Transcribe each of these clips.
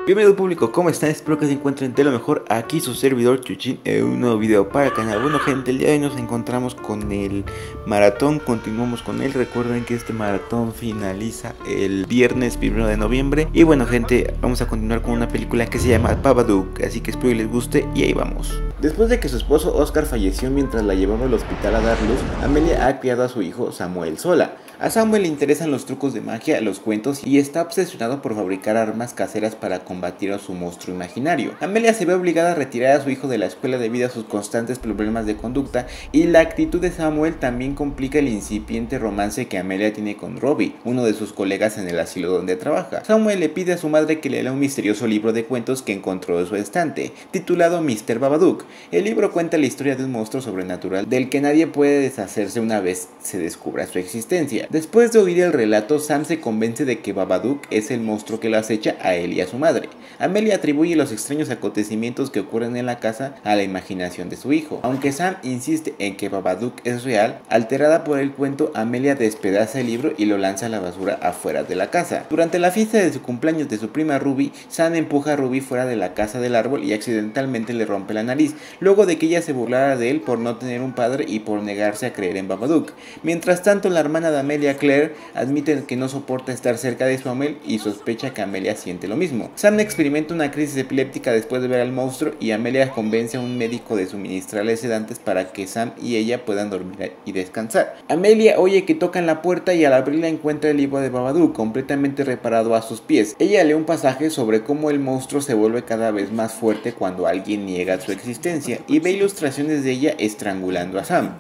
Bienvenido público, ¿cómo están? Espero que se encuentren de lo mejor. Aquí su servidor Chuchin en un nuevo video para el canal. Bueno gente, el día de hoy nos encontramos con el maratón, continuamos con él. Recuerden que este maratón finaliza el viernes 1 de noviembre. Y bueno gente, vamos a continuar con una película que se llama Babadook, así que espero que les guste y ahí vamos. Después de que su esposo Oscar falleció mientras la llevaba al hospital a dar luz, Amelia ha criado a su hijo Samuel sola. A Samuel le interesan los trucos de magia, los cuentos y está obsesionado por fabricar armas caseras para combatir a su monstruo imaginario. Amelia se ve obligada a retirar a su hijo de la escuela debido a sus constantes problemas de conducta y la actitud de Samuel también complica el incipiente romance que Amelia tiene con Robbie, uno de sus colegas en el asilo donde trabaja. Samuel le pide a su madre que le lea un misterioso libro de cuentos que encontró en su estante, titulado Mr. Babadook. El libro cuenta la historia de un monstruo sobrenatural del que nadie puede deshacerse una vez se descubra su existencia. Después de oír el relato, Sam se convence de que Babadook es el monstruo que lo acecha a él y a su madre. Amelia atribuye los extraños acontecimientos que ocurren en la casa a la imaginación de su hijo. Aunque Sam insiste en que Babadook es real, alterada por el cuento, Amelia despedaza el libro y lo lanza a la basura afuera de la casa. Durante la fiesta de su cumpleaños de su prima Ruby, Sam empuja a Ruby fuera de la casa del árbol y accidentalmente le rompe la nariz, luego de que ella se burlara de él por no tener un padre y por negarse a creer en Babadook. Mientras tanto, la hermana de Amelia, Claire, admite que no soporta estar cerca de Samuel y sospecha que Amelia siente lo mismo. Sam experimenta una crisis epiléptica después de ver al monstruo y Amelia convence a un médico de suministrarle sedantes para que Sam y ella puedan dormir y descansar. Amelia oye que tocan la puerta y al abrirla encuentra el libro de Babadook completamente reparado a sus pies. Ella lee un pasaje sobre cómo el monstruo se vuelve cada vez más fuerte cuando alguien niega su existencia y ve ilustraciones de ella estrangulando a Sam.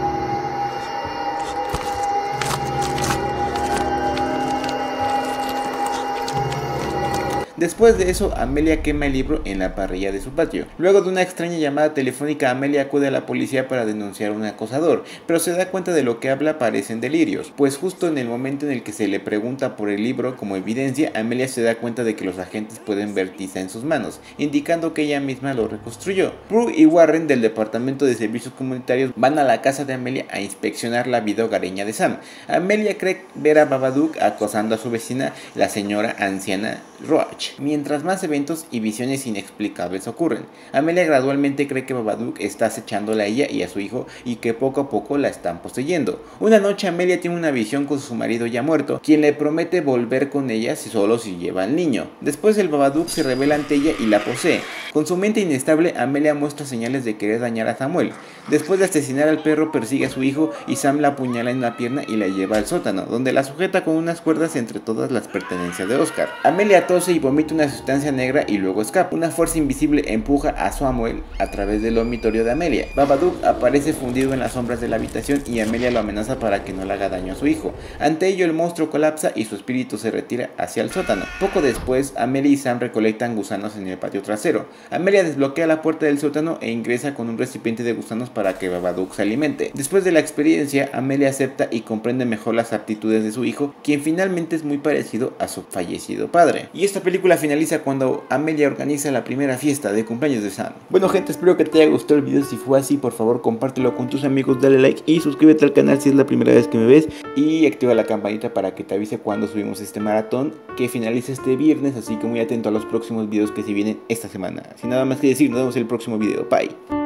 Después de eso, Amelia quema el libro en la parrilla de su patio. Luego de una extraña llamada telefónica, Amelia acude a la policía para denunciar a un acosador, pero se da cuenta de lo que habla parecen delirios, pues justo en el momento en el que se le pregunta por el libro como evidencia, Amelia se da cuenta de que los agentes pueden ver tiza en sus manos, indicando que ella misma lo reconstruyó. Prue y Warren del Departamento de Servicios Comunitarios van a la casa de Amelia a inspeccionar la vida hogareña de Sam. Amelia cree ver a Babadook acosando a su vecina, la señora anciana Roach, mientras más eventos y visiones inexplicables ocurren. Amelia gradualmente cree que Babadook está acechándola a ella y a su hijo y que poco a poco la están poseyendo. Una noche Amelia tiene una visión con su marido ya muerto, quien le promete volver con ella si lleva al niño. Después el Babadook se revela ante ella y la posee. Con su mente inestable, Amelia muestra señales de querer dañar a Samuel. Después de asesinar al perro, persigue a su hijo y Sam la apuñala en la pierna y la lleva al sótano, donde la sujeta con unas cuerdas entre todas las pertenencias de Oscar. Amelia tose y vomita una sustancia negra y luego escapa. Una fuerza invisible empuja a Samuel a través del dormitorio de Amelia. Babadook aparece fundido en las sombras de la habitación y Amelia lo amenaza para que no le haga daño a su hijo. Ante ello, el monstruo colapsa y su espíritu se retira hacia el sótano. Poco después, Amelia y Sam recolectan gusanos en el patio trasero. Amelia desbloquea la puerta del sótano e ingresa con un recipiente de gusanos para que Babadook se alimente. Después de la experiencia, Amelia acepta y comprende mejor las aptitudes de su hijo, quien finalmente es muy parecido a su fallecido padre. Y esta película finaliza cuando Amelia organiza la primera fiesta de cumpleaños de Sam. Bueno gente, espero que te haya gustado el video. Si fue así, por favor compártelo con tus amigos, dale like y suscríbete al canal si es la primera vez que me ves y activa la campanita para que te avise cuando subimos este maratón que finaliza este viernes, así que muy atento a los próximos videos que se vienen esta semana. Sin nada más que decir, nos vemos en el próximo video. Bye.